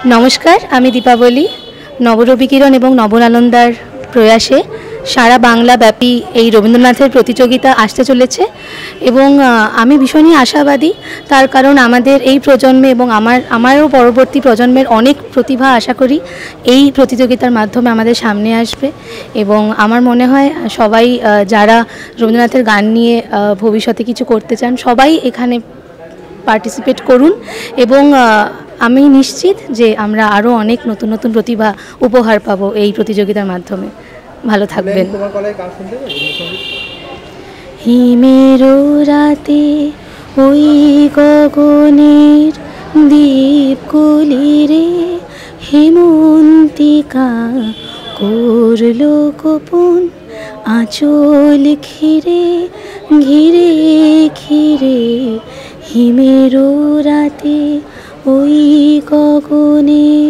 নমস্কার, আমি দীপাবলি। নবরবিকিরণ এবং নবনানন্দার প্রয়াসে সারা বাংলাব্যাপী এই রবীন্দ্রনাথের প্রতিযোগিতা আসতে চলেছে এবং আমি ভীষণই আশাবাদী। তার কারণ আমাদের এই প্রজন্মে এবং আমারও পরবর্তী প্রজন্মের অনেক প্রতিভা আশা করি এই প্রতিযোগিতার মাধ্যমে আমাদের সামনে আসবে এবং আমার মনে হয় সবাই যারা রবীন্দ্রনাথের গান নিয়ে ভবিষ্যতে কিছু করতে চান সবাই এখানে পার্টিসিপেট করুন এবং আমি নিশ্চিত যে আমরা আরও অনেক নতুন নতুন প্রতিভা উপহার পাবো এই প্রতিযোগিতার মাধ্যমে। ভালো থাকবেন। হিমের রাতে ওই গগনের দ্বীপগুলিরে হেমন্তিকা করল গোপন আঁচল ঘিরে ঘিরে ঘিরে। হিমের রাতে ওই গগনে